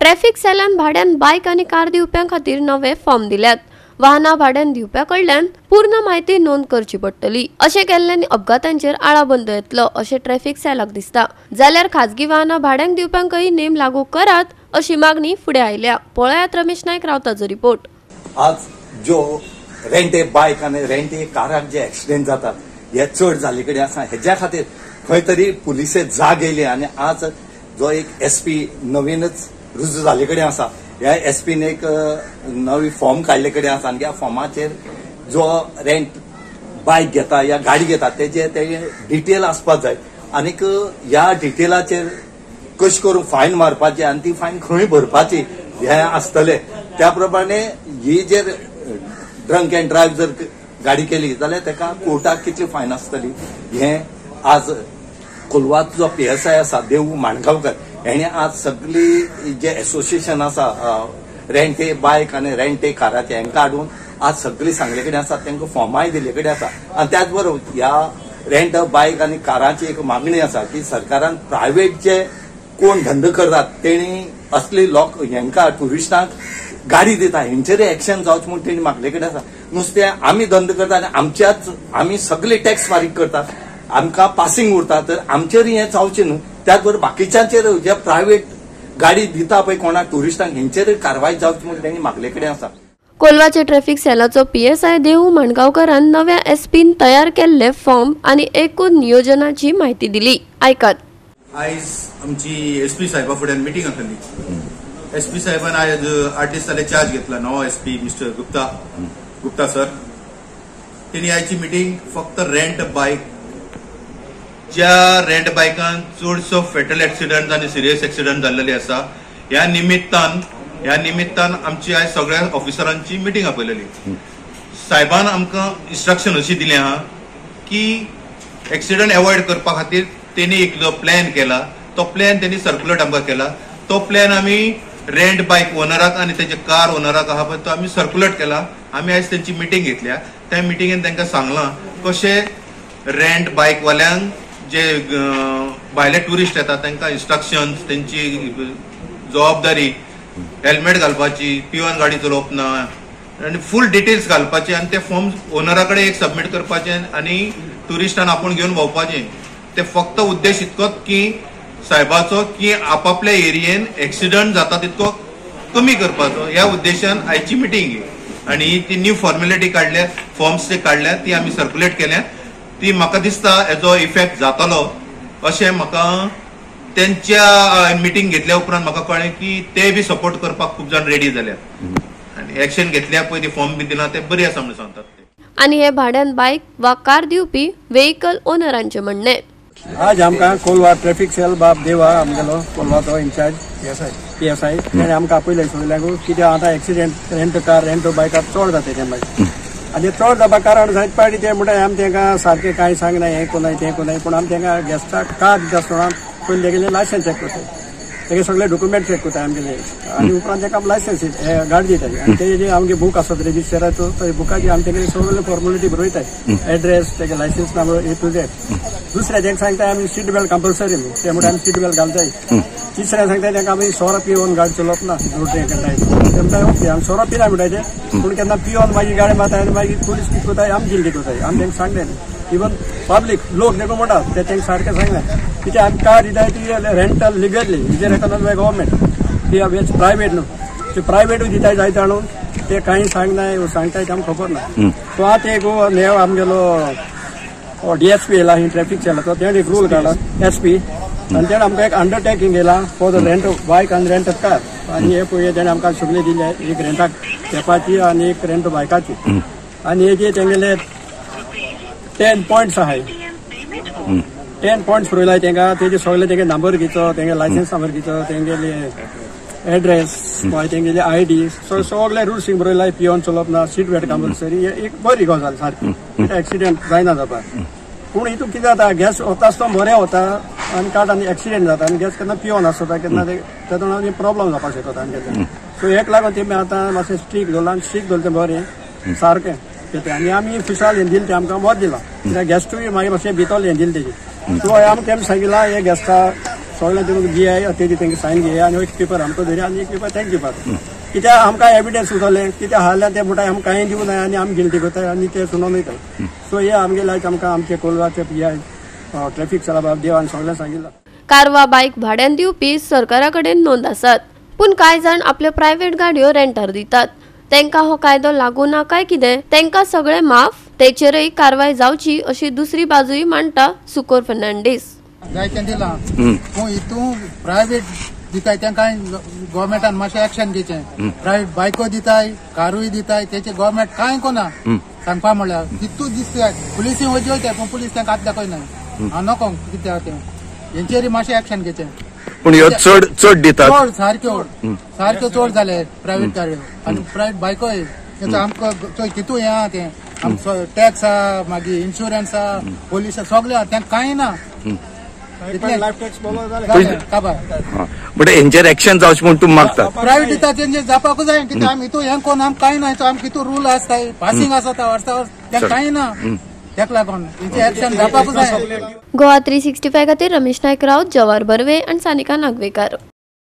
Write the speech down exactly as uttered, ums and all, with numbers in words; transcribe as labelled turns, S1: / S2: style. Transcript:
S1: Traffic सेलान भाड्यान बायक आणि कार दिवप्यां खातीर नवे फॉर्म दिल्यात। वाहना भाड्यान दिवप्या कडल्यान पूर्ण माहिती नोंद करची पडटली। अशें केल्ल्यान अपघातांचेर आळाबंद येतलो अशें ट्रॅफिक सेलाक दिसता। जाल्यार खाजगी वाहना भाड्यान दिवप्यांकय नेम लागू करात अशी मागणी फुडें आयल्या। पळयात रमेश नायक रावताचो रिपोर्ट।
S2: आज जो रेंट ए बायक आणि रेंट ए काराक जे एक्सिडेंट जातात हे चड जाल्ले कडेन आसा। हेज्या खातीर खंय तरी पुलिसे जाग येयली आणि आज जो एक एसपी नवीनच रुजू जाल्ले कडेन आसा ह्या एसपीन एक नवी फॉर्म काढले कडेन आसा आणि ह्या फॉर्माचेर जो रेंट बायक घेता या गाडी घेता तेजे ते डिटेल आसपाक जाय आणि ह्या डिटेलाचेर कशें करून फायन मारपाची आणि ती फायन खंय भरपाची हे आसतले। त्या प्रमाणे ही जर ड्रंक अँड ड्रायव्ह जर गाडी केली जाल्यार तेका कोर्टाक कितली फायन आसतली हे आज कोलवाचो जो पीएसआय आसा देव माणगांवकर हेणे आज सगळी जे एसोसिएशन आसा रेंट ए बायक आणि रेंट ए काराचे हांकां हाडून आज सगळी सांगले कडेन आसा तांकां फॉर्माय दिले कडेन आसा। आणि त्याच बरोबर ह्या रेंट बायक आणि काराची एक मागणी आसा की सरकारान प्रायव्हेट जे कोण धंदो करतात तेणी असली लोक हांकां टुरिस्टांक गाडी दिता हेंचेर एक्शन जावचें म्हूण तेणी मागले कडेन आसा। नुस्तें आमी धंदो करता आनी आमच्याच आमी सगळे टॅक्स फारीक करतात आमकां पासिंग उरता तर आमचेर हें जावचें न्हू। त्याच बरोबर बाकीच्यांचेर जे प्रायव्हेट गाडी दिता पळय कोणाक टुरिस्टांक हेंचेर कारवाय जावची म्हूण तेणी मागले कडेन आसा।
S1: कोलवाचे ट्रॅफिक सेलाचो पीएसआय देव माणगांवकरान नव्या एसपीन तयार केल्ले फॉर्म आणि एकूण नियोजनाची माहिती दिली। आयकात।
S3: आयज आमची एसपी साहेबा फुड्यान मिटींग आसली। एसपी साहेबान आयज आठ दीस जाले चार्ज घेतला नवो SP mister Gupta Gupta sir. तेणी आयची मिटींग फक्त रेंट बायक ज्या रेंट बायकान चडसो फेटल एक्सिडंट आणि सिरियस एक्सिडंट जाल्लेली आसा ह्या निमित्तान ह्या निमित्तान आमची आयज सगळ्या ऑफिसरांची मिटींग आपयलेली। साहेबान आमकां इन्स्ट्रक्शन अशी दिली आहा की एक्सिडंट अवॉइड करपा खातीर तेणी एक जो प्लॅन केला तो प्लॅन तेणी सर्क्युलेट आमकां केला। तो प्लॅन आमी रेंट बायक ओनराक आणि तेजे कार ओनराक आहा पळय तो आमी सर्क्युलेट केला। आमी आयज तेंची मिटींग घेतल्या। त्या मिटींगेन तांकां सांगलां कशें रेंट बायक वाल्यांक जे भायले टुरिस्ट येतात तांकां इन्स्ट्रक्शन्स तेंची जबाबदारी हेल्मेट घालपाची पिवन गाडी चलोवप ना आनी फूल डिटेल्स घालपाचे आणि ते फॉर्म ओनरा कडेन एक सबमीट करपाचे आणि टुरिस्टान आपूण घेवन भोंवपाचें। ते फक्त उद्देश इतकोच की साहेबाचो की आपापल्या एरियेन एक्सिडंट जाता तितको कमी करपाचो ह्या उद्देशान आयची मिटींग आणि ही ती न्यू फॉर्मेलिटी काढल्या फॉर्म्स ते काढल्या ती आमी सर्क्युलेट केल्या। ती म्हाका दिसता हेजो इफेक्ट जातलो अशें म्हाका त्यांच्या मिटींग घेतल्या उपरांत म्हाका कळ्ळें की ते बी सपोर्ट करपाक खूब जाण रेडी जाल्यात आनी एक्शन घेतल्या पळय ती फॉर्म बी दिला ते बरी आसा म्हणून सांगतात।
S1: आनी हे भाड्यान बायक वा कार दिवपी व्हेइकल ओनरांचे म्हणणे।
S4: आज आमकां कोलवा ट्रॅफिक सेल बाब देवा आमगेलो कोलवाचो इन्चार्ज पीएसआय पीएसआय तेणें आमकां आपयलें सगळ्यांक कित्याक आतां एक्सिडेंट रेंट कार रेंट बायकार चड जाता तें मागीर आनी चड जावपा कारण जायत पाडी ते म्हणटा आमी तांकां सारकें कांय सांगनाय हें कोनाय तें कोनाय पूण आमी तांकां गॅस्टाक कार दिता आसतना पयलीं तेगेलें लायसन्स चॅक करताय तेगे सगळे डॉक्युमेंट चॅक करताय आमगेले आनी उपरांत ताका लायसन्स गाडी दिताय आनी तेजे जे आमगे बूक आसता रेजिस्टराचो ते बुकाची आमी तेगेले सगळे फॉर्मेलिटी बरयताय एड्रेस तेगे licence number A to Z. दुसऱ्या तांकां सांगताय आमी सीट बेल्ट कंपल्सरी न्हू ते म्हणटा आमी सीट बेल्ट घालताय। तिसऱ्या सांगताय तांकां आमी सोरो पिवन गाडी चलोवप ना रोड केन्नाय ते म्हणटाय ओके आमी सोरो पिना म्हणटाय ते पूण केन्ना पिवन मागीर गाडी मारताय आनी मागीर पुलीस कितें कोताय आमी जिल्ली कोताय आमी तांकां सांगले इवन पब्लीक लोक देखून म्हणटात ते तांकां सारकें सांगलें कित्याक आमी कार दिताय ती रेंटल लिगली हेजे रेकॉग्नायज बाय गव्हर्मेंट ती प्रायव्हेट न्हू ती प्रायव्हेटूय दिताय जायते हाडून ते कांय सांगनाय सांगताय ते आमकां खबर ना। सो आतां एक नेव आमगेलो डीएसपी येयला ही ट्रॅफिक सेलाचो तेणें एक रूल काडला एसपी आनी तेणें आमकां एक अंडरटेकींग येयला फॉर द रेंट बायक आनी रेंट कार आनी हे पळय तेणें आमकां सगळी दिले एक रेंटाक तेपाची आनी एक रेंट बायकाची आनी हेजे तेंगेले टेन पॉयंट्स आहाय टेन पॉयंट्स बरयलाय तांकां तेजे सगळे तेगे नंबर घेवचो तेगे लायसन्स नंबर घेवचो तेंगेले एड्रेस मागीर तेंगेले आय डी सगळे रुल्स बरयलाय पिवन चलोवप ना सीट बेल्ट कंपल्सरी एक बरी गजाल सारकी एक्सिडेंट जायना जावपाक। पूण हितून कितें जाता गॅस वता आसतना बरें वता आनी काट आनी एक्सिडेंट जाता आनी गॅस केन्ना पिवन आसता केन्ना तेतून प्रॉब्लम जावपाक शकता आमगे सो एक लागून तेमी आतां मातशें स्ट्रीक दवरलां आनी स्ट्रीक दवरलें बरें सारकें तें आनी आमी फिशाल हें दिलें तें आमकां वत दिलां कित्याक गॅस्टूय मागीर मातशें भितोल हें दिलें तेजें सो आमी तेमी सांगिलां हे गॅस्टा सगळ्या तितून जी आय तेजी तेंगे सायन घेया आनी एक पेपर आमकां धरया आनी एक पेपर तेंगे दिवपाक कित्याक आमकां एविडन्स सुचोवलें कित्याक हारल्या ते म्हणटा आमकां कांय दिवं ना आनी आमी गिल्टी करताय आनी ते सुनोवन वयताय सो हे आमगे लायक आमकां आमचे कोलवाचे पी आय ट्रॅफिक चला बाब देवान सगळ्यांक सांगिल्लां.
S1: कार वा बायक भाड्यान दिवपी सरकारा कडेन नोंद आसात पूण कांय जाण आपल्यो प्रायव्हेट गाडयो रेंटार दितात. तांकां हो कायदो लागू ना काय कितें तांकां सगळें माफ तेचेरय कारवाय जावची अशी दुसरी बाजूय मांडटा सुकोर फर्नांडीस.
S5: जायतें दिलां पूण हितून प्रायव्हेट दिताय तांकां गव्हर्मेंटान मातशें एक्शन घेवचें. प्रायव्हेट बायको दिताय कारूय दिताय तेचे गव्हर्मेंट कांय कोना सांगपा म्हणल्यार तितूच दिसता पुलिसी वचची वयता पूण पुलीस तांकां आत दाखयना हांव नको कित्याक तें हेंचेर मातशें एक्शन घेवचें.
S6: पूण ह्यो चड चड दितात
S5: चड सारक्यो सारक्यो चड जाले प्रायव्हेट गाडयो आनी प्रायव्हेट बायकोय आमकां तितू हें आहा तें आमचो टॅक्स आहा मागीर इन्शुरन्स आहा पोलीस सगळें आहा तें कांय ना
S4: लायफ टॅक्स बोलो जाल्यार
S5: काबार
S6: बट हेंचेर एक्शन जावचें म्हूण तुमी मागता.
S5: प्रायव्हेट दिता तेंचेर जावपाकूच जाय कित्याक आमी हितू हें कोण आमकां कांय ना आमकां हितू रूल आसताय पासिंग आसता वर्सा वर्स तें कांय ना तेका लागून तेंचें एक्शन जावपाकूच जाय.
S1: गोवा थ्री सिक्स्टी फाय खातीर रमेश नायक रावत, जवाहर बर्वे आनी सानिका नागवेकर.